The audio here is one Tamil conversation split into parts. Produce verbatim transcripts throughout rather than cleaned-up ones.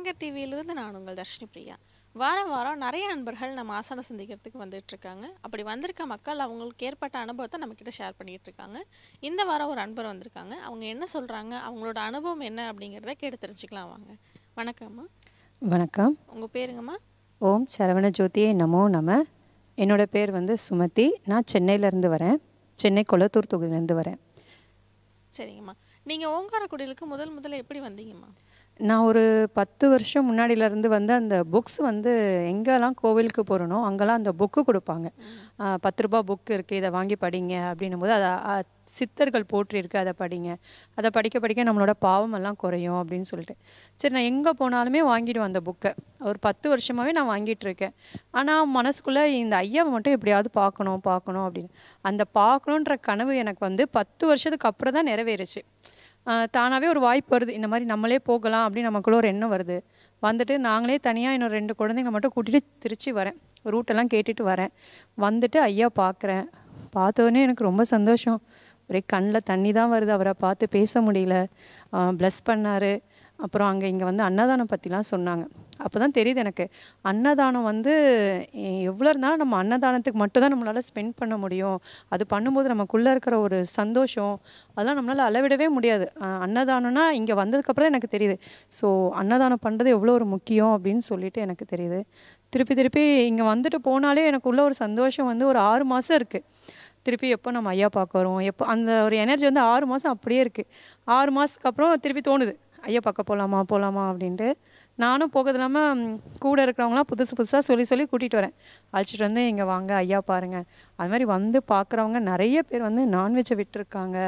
அரங்கர் டிவியிலிருந்து நான் உங்கள் தர்ஷினி பிரியா. வாரம் வாரம் நிறைய நண்பர்கள் நம்ம ஆசனம் சந்திக்கிறதுக்கு வந்துட்டு இருக்காங்க. அப்படி வந்திருக்க மக்கள் அவங்களுக்கு ஏற்பட்ட அனுபவத்தை நம்மக்கிட்ட ஷேர் பண்ணிகிட்டு இருக்காங்க. இந்த வாரம் ஒரு அன்பர் வந்திருக்காங்க. அவங்க என்ன சொல்கிறாங்க, அவங்களோட அனுபவம் என்ன அப்படிங்கிறத கேட்டு தெரிஞ்சுக்கலாம் வாங்க. வணக்கம்மா. வணக்கம். உங்கள் பேருங்கம்மா? ஓம் சரவண ஜோதியே நமோ நம. என்னோடய பேர் வந்து சுமதி. நான் சென்னையிலேருந்து வரேன். சென்னை கொளத்தூர் தொகுதியிலேருந்து வரேன். சரிங்கம்மா. நீங்கள் ஓங்காரக்குடிலுக்கு முதல் முதல்ல எப்படி வந்தீங்கம்மா? நான் ஒரு பத்து வருஷம் முன்னாடியிலேருந்து வந்து அந்த புக்ஸ் வந்து எங்கெல்லாம் கோவிலுக்கு போகிறனோ அங்கெல்லாம் அந்த புக்கு கொடுப்பாங்க. பத்து ரூபா புக்கு இருக்குது, இதை வாங்கி படிங்க அப்படின்னும் போது அதை சித்தர்கள் போற்றிருக்கு, அதை படிங்க, அதை படிக்க படிக்க நம்மளோட பாவமெல்லாம் குறையும் அப்படின்னு சொல்லிட்டு சரி நான் எங்கே போனாலுமே வாங்கிடுவேன் அந்த புக்கை. ஒரு பத்து வருஷமாகவே நான் வாங்கிட்டு இருக்கேன். ஆனால் மனசுக்குள்ளே இந்த ஐயாவை மட்டும் எப்படியாவது பார்க்கணும் பார்க்கணும் அப்படின்னு அந்த பார்க்கணுன்ற கனவு எனக்கு வந்து பத்து வருஷத்துக்கு அப்புறம் தான் நிறைவேறுச்சு. தானாகவே ஒரு வாய்ப்பு வருது, இந்த மாதிரி நம்மளே போகலாம் அப்படின்னு நமக்குள்ள ஒரு எண்ணம் வருது. வந்துட்டு நாங்களே தனியாக இன்னும் ரெண்டு குழந்தைங்க மட்டும் கூட்டிகிட்டு திருச்சி வரேன். ரூட்டெல்லாம் கேட்டுட்டு வரேன். வந்துட்டு ஐயா பார்க்குறேன். பார்த்தோன்னே எனக்கு ரொம்ப சந்தோஷம். ஒரே கண்ணில் தண்ணி தான் வருது. அவரை பார்த்து பேச முடியல. ப்ளஸ் பண்ணார். அப்புறம் அங்கே இங்கே வந்து அன்னதானம் பற்றிலாம் சொன்னாங்க. அப்போ தான் தெரியுது எனக்கு அன்னதானம் வந்து எவ்வளோ இருந்தாலும் நம்ம அன்னதானத்துக்கு மட்டும்தான் நம்மளால் ஸ்பெண்ட் பண்ண முடியும். அது பண்ணும்போது நமக்குள்ளே இருக்கிற ஒரு சந்தோஷம் அதெல்லாம் நம்மளால் அளவிடவே முடியாது. அன்னதானம்னா இங்கே வந்ததுக்கப்புறம் தான் எனக்கு தெரியுது. ஸோ அன்னதானம் பண்ணுறது எவ்வளோ ஒரு முக்கியம் அப்படின்னு சொல்லிட்டு எனக்கு தெரியுது. திருப்பி திருப்பி இங்கே வந்துட்டு போனாலே எனக்குள்ள ஒரு சந்தோஷம் வந்து ஒரு ஆறு மாதம் இருக்குது. திருப்பி எப்போ நம்ம ஐயா பார்க்க வரோம், எப்போ அந்த ஒரு எனர்ஜி வந்து ஆறு மாதம் அப்படியே இருக்குது. ஆறு மாதத்துக்கு அப்புறம் திருப்பி தோணுது, ஐயா பார்க்க போகலாமா போகலாமா அப்படின்ட்டு. நானும் போகிறது இல்லாமல் கூட இருக்கிறவங்களாம் புதுசு புதுசாக சொல்லி சொல்லி கூட்டிகிட்டு வரேன். அழைச்சிட்டு வந்து இங்கே வாங்க ஐயா பாருங்கள். அது மாதிரி வந்து பார்க்குறவங்க நிறைய பேர் வந்து நான்வெஜ்ஜை விட்டுருக்காங்க.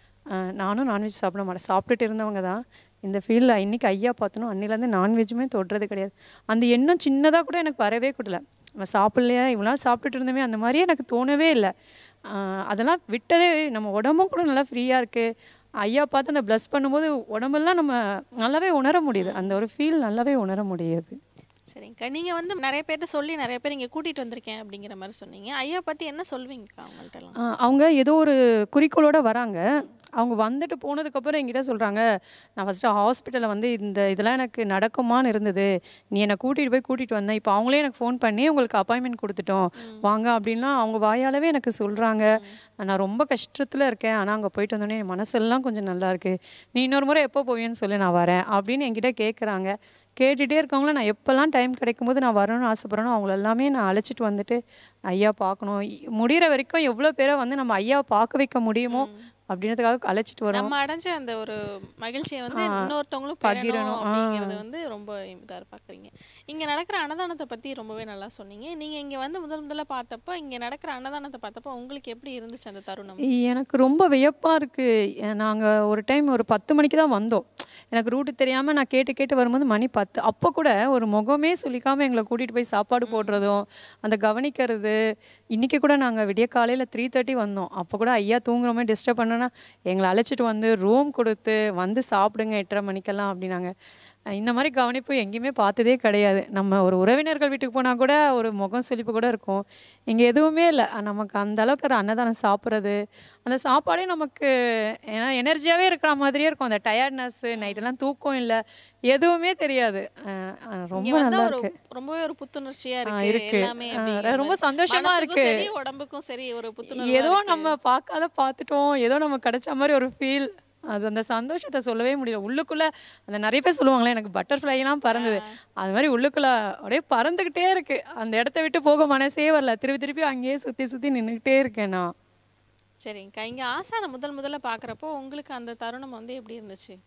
நானும் நான்வெஜ் சாப்பிட மாட்டேன், சாப்பிட்டுட்டு இருந்தவங்க தான். இந்த ஃபீல்டில் இன்றைக்கி ஐயா பார்த்தணும் அன்னிலேருந்து நான்வெஜ்ஜுமே தொடுறது கிடையாது. அந்த எண்ணம் சின்னதாக கூட எனக்கு வரவே கூடல. நம்ம சாப்பிட்லையா இவ்வளோ நாள் சாப்பிட்டுட்டு இருந்தோமே அந்த மாதிரியே எனக்கு தோணவே இல்லை. அதெல்லாம் விட்டதே நம்ம உடம்பும் கூட நல்லா ஃப்ரீயாக இருக்குது. ஐயா பார்த்து அந்த ப்ளஸ் பண்ணும்போது உடம்பெல்லாம் நம்ம நல்லாவே உணர முடியுது. அந்த ஒரு ஃபீல் நல்லாவே உணர முடியுது. சரிங்கக்கா. நீங்கள் வந்து நிறைய பேர்கிட்ட சொல்லி நிறைய பேர் இங்கே கூட்டிகிட்டு வந்திருக்கேன் அப்படிங்கிற மாதிரி சொன்னீங்க. ஐயா பற்றி என்ன சொல்வீங்கக்கா அவங்கள்ட்டலாம்? அவங்க ஏதோ ஒரு குறிக்கோளோடு வராங்க. அவங்க வந்துட்டு போனதுக்கப்புறம் என்கிட்ட சொல்கிறாங்க, நான் ஃபஸ்ட்டு ஹாஸ்பிட்டலில் வந்து இந்த இதெல்லாம் எனக்கு நடக்குமான்னு இருந்தது, நீ என்னை கூட்டிகிட்டு போய் கூட்டிகிட்டு வந்தேன். இப்போ அவங்களே எனக்கு ஃபோன் பண்ணி உங்களுக்கு அப்பாயின்மெண்ட் கொடுத்துட்டோம் வாங்க அப்படின்லாம் அவங்க வாயாலவே எனக்கு சொல்கிறாங்க. நான் ரொம்ப கஷ்டத்தில் இருக்கேன், ஆனால் அங்கே போயிட்டு வந்தோடனே என் மனசெல்லாம் கொஞ்சம் நல்லா இருக்குது. நீ இன்னொரு முறை எப்போ போவேன்னு சொல்லி நான் வரேன் அப்படின்னு என்கிட்ட கேட்குறாங்க. கேட்டுகிட்டே இருக்கவங்கள நான் எப்போல்லாம் டைம் கிடைக்கும்போது நான் வரணும்னு ஆசைப்பட்றேனோ அவங்கள எல்லாமே நான் அழைச்சிட்டு வந்துட்டு ஐயா பார்க்கணும், முடிகிற வரைக்கும் எவ்வளோ பேரை வந்து நம்ம ஐயாவை பார்க்க வைக்க முடியுமோ அப்படின்றதுக்காக அழைச்சிட்டு வரோம். நம்ம அடைஞ்ச அந்த ஒரு மகிழ்ச்சியை வந்து இன்னொருத்தவங்களும் பகிரணும் அப்படிங்கிறது வந்து ரொம்ப இதாக பார்க்குறீங்க. இங்கே நடக்கிற அன்னதானத்தை பற்றி ரொம்பவே நல்லா சொன்னீங்க. நீங்கள் இங்கே வந்து முதல் முதல்ல பார்த்தப்போ இங்கே நடக்கிற அன்னதானத்தை பார்த்தப்போ உங்களுக்கு எப்படி இருந்துச்சு அந்த தருணம்? எனக்கு ரொம்ப வியப்பாக இருக்குது. நாங்கள் ஒரு டைம் ஒரு பத்து மணிக்கு தான் வந்தோம். எனக்கு ரூட்டு தெரியாமல் நான் கேட்டு கேட்டு வரும்போது மணி பத்து. அப்போ கூட ஒரு முகமே சொல்லிக்காமல் எங்களை கூட்டிகிட்டு போய் சாப்பாடு போடுறதும் அந்த கவனிக்கிறது. இன்றைக்கி கூட நாங்கள் விடிய காலையில் த்ரீ தேர்ட்டி வந்தோம். அப்போ கூட ஐயா தூங்குறோமே டிஸ்டர்ப் பண்ணோன்னா எங்களை அழைச்சிட்டு வந்து ரூம் கொடுத்து வந்து சாப்பிடுங்க எட்டரை மணிக்கெல்லாம் அப்படின்னாங்க. இந்த மாதிரி கவனிப்பு எங்கேயுமே பார்த்ததே கிடையாது. நம்ம ஒரு உறவினர்கள் வீட்டுக்கு போனால் கூட ஒரு முகம் சுளிப்பு கூட இருக்கும். இங்கே எதுவுமே இல்லை. நமக்கு அந்த அளவுக்கு ஒரு அன்னதானம் சாப்பிட்றது, அந்த சாப்பாடே நமக்கு ஏன்னா எனர்ஜியாகவே இருக்கிற மாதிரியே இருக்கும். அந்த டயர்ட்னஸ்ஸு நைட்டெல்லாம் தூக்கம் இல்லை, எதுவுமே தெரியாது. ரொம்ப நல்லா இருக்கு. ரொம்பவே ஒரு புத்துணர்ச்சியாக இருக்கு. ரொம்ப சந்தோஷமா இருக்கு. உடம்புக்கும் சரி ஒரு புத்துணர்ச்சி. ஏதோ நம்ம பார்க்காத பார்த்துட்டோம், ஏதோ நம்ம கிடைச்ச மாதிரி ஒரு ஃபீல். அது அந்த சந்தோஷத்தை சொல்லவே முடியல. உள்ளுக்குள்ளே அந்த நிறைய பேர் சொல்லுவாங்களே எனக்கு பட்டர்ஃப்ளைலாம் பறந்தது, அது மாதிரி உள்ளுக்குள்ளே அப்படியே பறந்துக்கிட்டே இருக்குது. அந்த இடத்த விட்டு போக மனசே வரல. திருப்பி திருப்பி அங்கேயே சுற்றி சுற்றி நின்றுக்கிட்டே இருக்கேன் நான். சரிங்கக்கா. இங்கே ஆசானை முதல் முதல்ல பார்க்குறப்போ உங்களுக்கு அந்த தருணம் வந்து எப்படி இருந்துச்சு?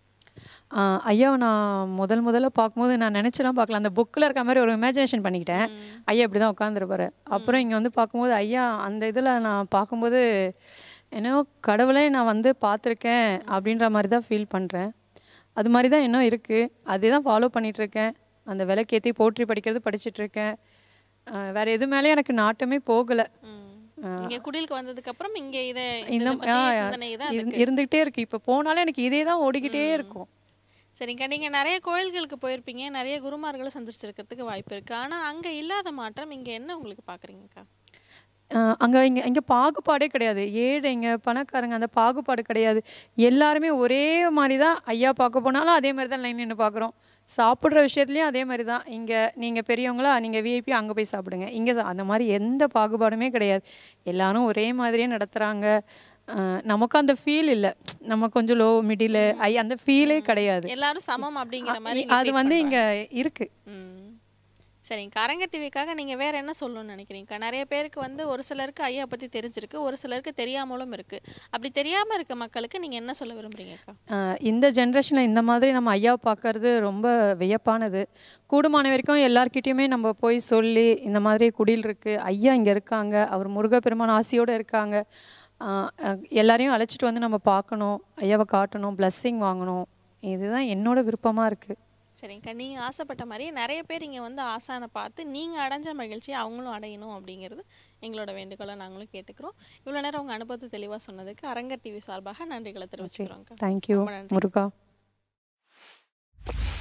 ஐயாவை நான் முதல் முதல்ல பார்க்கும்போது நான் நினச்செல்லாம் பார்க்கல. அந்த புக்கில் இருக்க மாதிரி ஒரு இமேஜினேஷன் பண்ணிக்கிட்டேன். ஐயா இப்படி தான் உட்காந்துருப்பாரு. அப்புறம் இங்கே வந்து பார்க்கும்போது ஐயா அந்த இதில் நான் பார்க்கும்போது என்னோ கடவுளே நான் வந்து பார்த்துருக்கேன் அப்படின்ற மாதிரி தான் ஃபீல் பண்ணுறேன். அது மாதிரி தான் இன்னும் இருக்குது. அதே தான் ஃபாலோ பண்ணிகிட்ருக்கேன். அந்த விளக்கேற்றி போற்றி படிக்கிறது படிச்சுட்ருக்கேன். வேறு எது மேலே எனக்கு நாட்டமே போகலை. இங்கே குடிலுக்கு வந்ததுக்கப்புறம் இங்கே இதை இருந்துகிட்டே இருக்குது. இப்போ போனாலும் எனக்கு இதே தான் ஓடிக்கிட்டே இருக்கும். சரிங்க. நீங்கள் நிறைய கோயில்களுக்கு போயிருப்பீங்க, நிறைய குருமார்களை சந்திச்சிருக்கிறதுக்கு வாய்ப்பு இருக்குது. ஆனால் அங்கே இல்லாத மாற்றம் இங்கே என்ன உங்களுக்கு பார்க்குறீங்கக்கா? அங்கே இங்கே இங்கே பாகுபாடே கிடையாது. ஏழைங்க பணக்காரங்க அந்த பாகுபாடு கிடையாது. எல்லாருமே ஒரே மாதிரி தான். ஐயா பார்க்க போனாலும் அதே மாதிரி தான் லைன் நின்று பார்க்குறோம். சாப்பிட்ற விஷயத்துலையும் அதே மாதிரி தான். இங்கே நீங்கள் பெரியவங்களா நீங்கள் விஐபி அங்கே போய் சாப்பிடுங்க, இங்கே அந்த மாதிரி எந்த பாகுபாடுமே கிடையாது. எல்லாரும் ஒரே மாதிரியே நடத்துகிறாங்க. நமக்கு அந்த ஃபீல் இல்லை. நம்ம கொஞ்சம் லோ மிடில் ஐ அந்த ஃபீலே கிடையாது. எல்லாரும் சமம் அப்படிங்கிற மாதிரி அது வந்து இங்கே இருக்குது. சரிங்க. அரங்க டிவிக்காக நீங்கள் வேறு என்ன சொல்லணும்னு நினைக்கிறீங்க? நிறைய பேருக்கு வந்து ஒரு சிலருக்கு ஐயா பற்றி தெரிஞ்சிருக்கு, ஒரு சிலருக்கு தெரியாமலும் இருக்குது. அப்படி தெரியாமல் இருக்க மக்களுக்கு நீங்கள் என்ன சொல்ல விரும்புகிறீங்கக்கா? இந்த ஜென்ரேஷனில் இந்த மாதிரி நம்ம ஐயாவை பார்க்கறது ரொம்ப வியப்பானது. கூடுமான வரைக்கும் எல்லார்கிட்டையுமே நம்ம போய் சொல்லி இந்த மாதிரி குடில் இருக்குது, ஐயா இங்கே இருக்காங்க, அவர் முருகப்பெருமான் ஆசியோடு இருக்காங்க, எல்லாரையும் அழைச்சிட்டு வந்து நம்ம பார்க்கணும், ஐயாவை காட்டணும், பிளஸ்ஸிங் வாங்கணும். இதுதான் என்னோட விருப்பமாக இருக்குது. சரிங்கக்கா. நீங்கள் ஆசைப்பட்ட மாதிரி நிறைய பேர் இங்கே வந்து ஆசானை பார்த்து நீங்கள் அடைஞ்ச மகிழ்ச்சியை அவங்களும் அடையணும் அப்படிங்கிறது எங்களோட வேண்டுகோளை நாங்களும் கேட்டுக்கிறோம். இவ்வளோ நேரம் உங்கள் அனுபவத்தை தெளிவாக சொன்னதுக்கு அரங்க டிவி சார்பாக நன்றிகளை தெரிவிச்சுக்கிறோம். தேங்க்யூ முருகா.